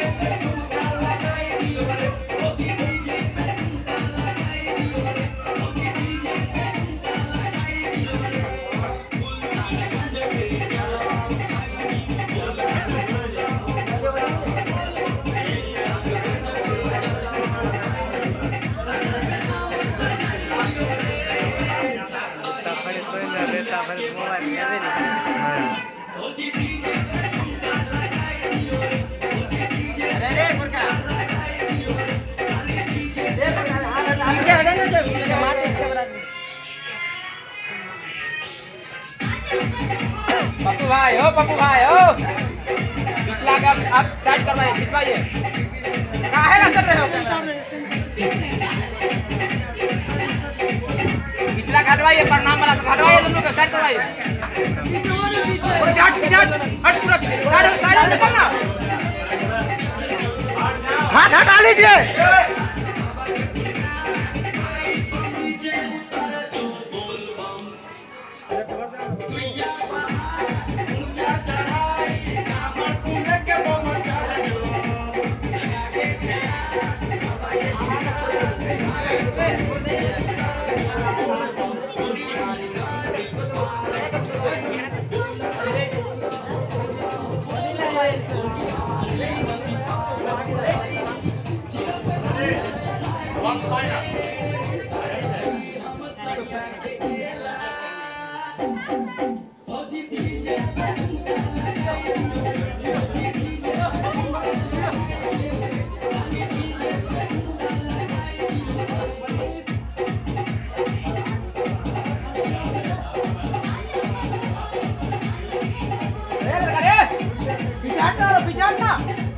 पप्पू भाई हो पिछला का आप साइड करवाइए, खिंचवाइए। काहे ला कर रहे हो? पिछला हटवाइए, प्रणाम वाला सब हटवाइए, दोनों को साइड करवाइए। हट पूरा साइड निकल ना, हाथ हटा लीजिए। पिछाड़ना